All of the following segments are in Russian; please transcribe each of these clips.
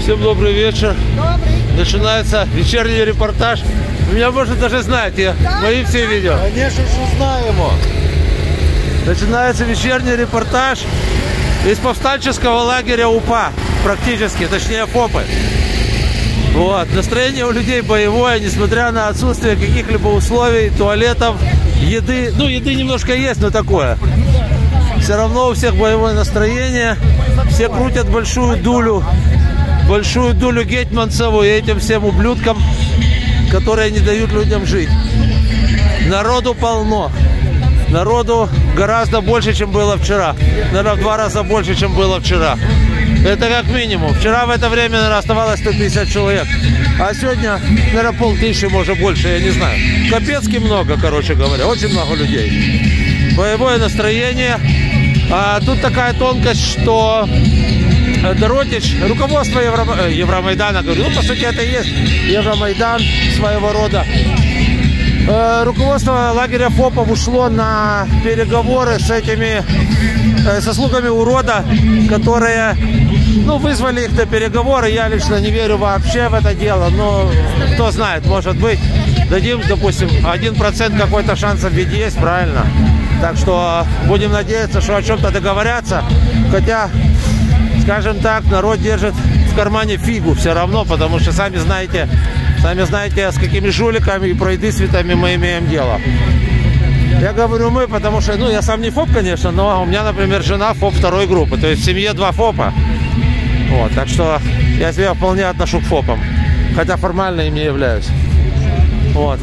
Всем добрый вечер. Добрый. Начинается вечерний репортаж. Вы меня, может, даже знаете, мои все видео. Конечно же знаю его. Начинается вечерний репортаж из повстанческого лагеря УПА. Практически, точнее ФОПы. Вот. Настроение у людей боевое, несмотря на отсутствие каких-либо условий, туалетов, еды. Ну, еды немножко есть, но такое. Все равно у всех боевое настроение. Все крутят большую дулю Гетманцеву и этим всем ублюдкам, которые не дают людям жить. Народу полно. Народу гораздо больше, чем было вчера. Наверное, в 2 раза больше, чем было вчера. Это как минимум. Вчера в это время, наверное, оставалось 150 человек. А сегодня, наверное, 500, может, больше, я не знаю. Капецки много, короче говоря. Очень много людей. Боевое настроение. А тут такая тонкость, что Доротич, руководство Евромайдана, говорю, ну, по сути, это и есть Евромайдан своего рода. Руководство лагеря ФОПов ушло на переговоры со слугами урода, которые, ну, вызвали их на переговоры. Я лично не верю вообще в это дело, но кто знает, может быть, дадим, допустим, 1% какой-то шансов ведь есть, правильно? Так что будем надеяться, что о чем-то договорятся, хотя, скажем так, народ держит в кармане фигу все равно, потому что сами знаете, с какими жуликами и пройдысвитами мы имеем дело. Я говорю мы, потому что, ну, я сам не ФОП, конечно, но у меня, например, жена ФОП 2 группы, то есть в семье 2 ФОПа. Вот, так что я себя вполне отношу к ФОПам, хотя формально им не являюсь. Вот.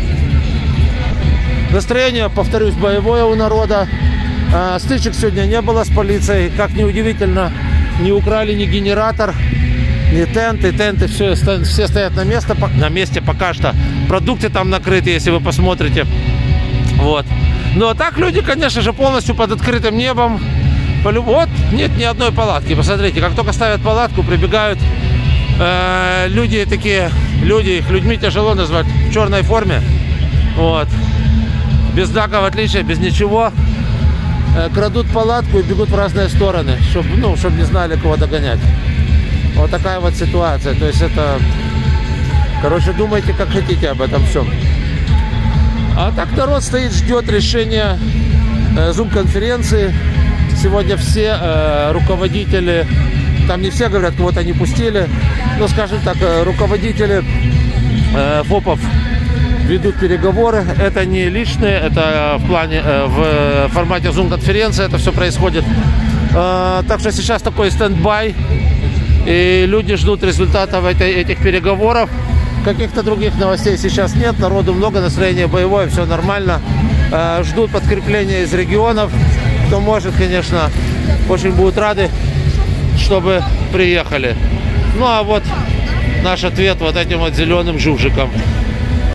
Настроение, повторюсь, боевое у народа. Стычек сегодня не было с полицией, как ни удивительно, не украли ни генератор, ни тенты. Тенты все стоят на месте пока что. Продукты там накрыты, если вы посмотрите. Вот. Но так люди, конечно же, полностью под открытым небом. Вот, нет ни одной палатки. Посмотрите, как только ставят палатку, прибегают люди такие, их людьми тяжело назвать, в черной форме. Вот. Без знаков отличия, без ничего. Крадут палатку и бегут в разные стороны, чтобы не знали, кого догонять. Вот такая вот ситуация. То есть это, короче, думайте, как хотите об этом всем. А так народ стоит, ждет решения зум-конференции. Сегодня все руководители, там не все, говорят, кого-то не пустили, но, скажем так, руководители ФОПов ведут переговоры. Это не личные, это в формате зум-конференции это все происходит. Так что сейчас такой стендбай, и люди ждут результатов этих переговоров. Каких-то других новостей сейчас нет, народу много, настроение боевое, все нормально. Ждут подкрепления из регионов. Кто может, конечно, очень будут рады, чтобы приехали. Ну а вот наш ответ вот этим вот зеленым жужикам.